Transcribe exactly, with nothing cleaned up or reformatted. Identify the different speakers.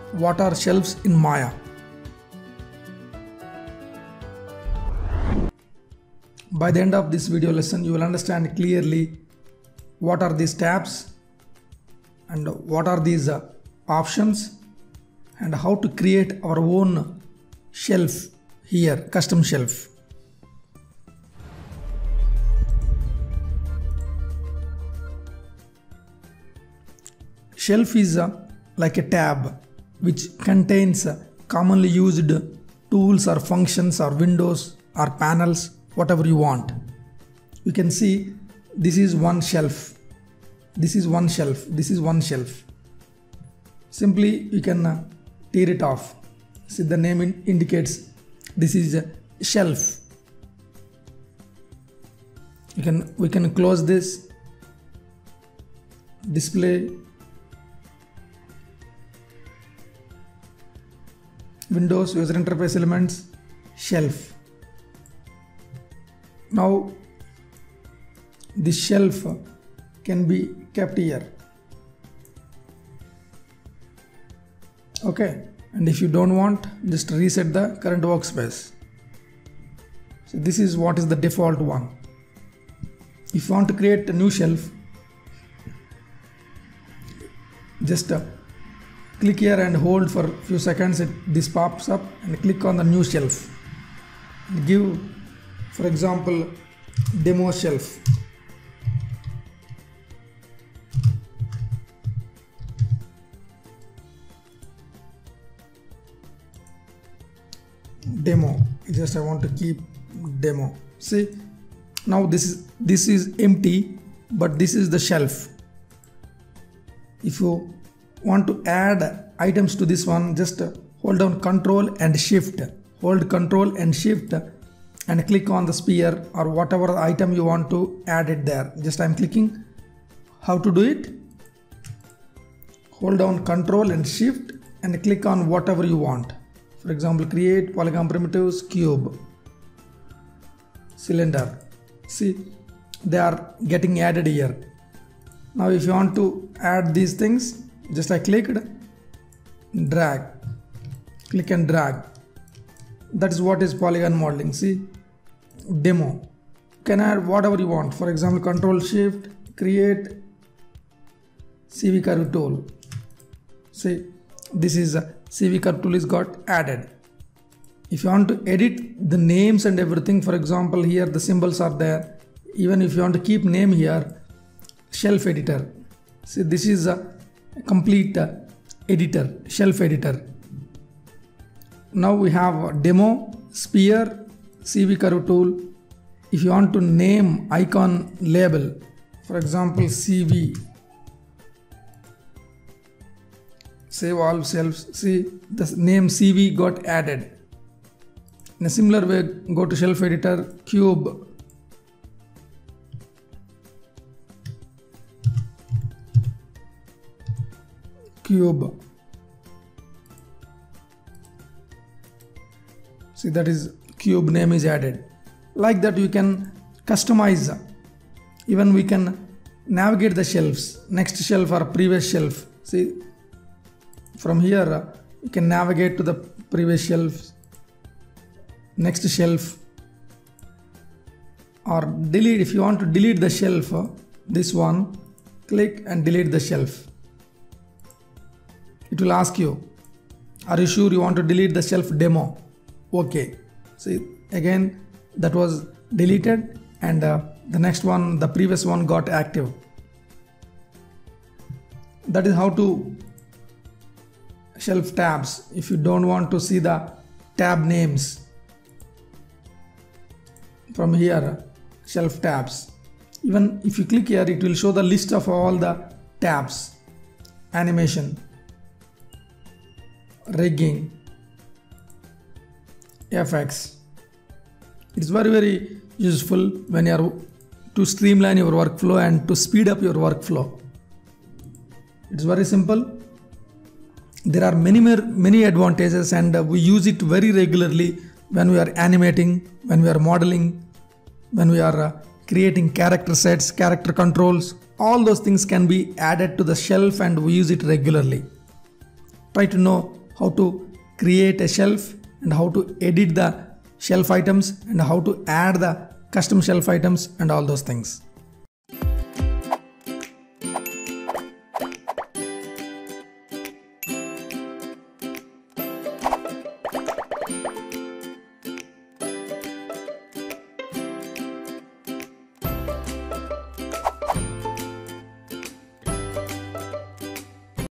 Speaker 1: what are shelves in Maya. By the end of this video lesson, you will understand clearly what are these tabs and what are these uh, options and how to create our own shelf here, custom shelf. Shelf is uh, like a tab which contains uh, commonly used tools or functions or windows or panels, whatever you want. You can see this is one shelf, this is one shelf, this is one shelf. Simply you can uh, tear it off. See, the name in indicates this is a shelf. You can we can close this, display, Windows, user interface elements, shelf. Now this shelf can be kept here. Okay, and if you don't want, just reset the current workspace. So this is what is the default one. If you want to create a new shelf, just uh, click here and hold for a few seconds. It, this pops up, and click on the new shelf. Give, for example, demo shelf. Demo. Just I want to keep demo. See, now this is this is empty, but this is the shelf. If you want to add items to this one, just hold down Control and Shift. Hold Control and Shift and click on the sphere or whatever item you want to add it there. Just I'm clicking. How to do it? Hold down Control and Shift and click on whatever you want. For example, create polygon primitives, cube, cylinder. See, they are getting added here. Now if you want to add these things, just I clicked, drag, click and drag. That is what is polygon modeling. See, demo. You can add whatever you want. For example, Control Shift, create C V curve tool. See, this is a C V curve tool is got added. If you want to edit the names and everything, for example, here the symbols are there. Even if you want to keep name here, shelf editor. See, this is a complete uh, editor, shelf editor. Now we have demo, sphere, C V curve tool. If you want to name icon label, for example, C V, save all shelves. See, the name C V got added. In a similar way, go to shelf editor, cube, cube. See, that is cube name is added. Like that you can customize. Even we can navigate the shelves, next shelf or previous shelf. See, from here you can navigate to the previous shelves, next shelf, or delete. If you want to delete the shelf, this one, click and delete the shelf. It will ask you, are you sure you want to delete the shelf demo? Okay. See, again that was deleted, and uh, the next one, the previous one got active. That is how to shelf tabs. If you don't want to see the tab names, from here, shelf tabs. Even if you click here, it will show the list of all the tabs. Animation, rigging, F X. It's very very useful when you are to streamline your workflow and to speed up your workflow. It's very simple. There are many many advantages, and we use it very regularly when we are animating, when we are modeling, when we are uh, creating character sets, character controls. All those things can be added to the shelf, and we use it regularly. Try to know how to create a shelf and how to edit the shelf items and how to add the custom shelf items and all those things.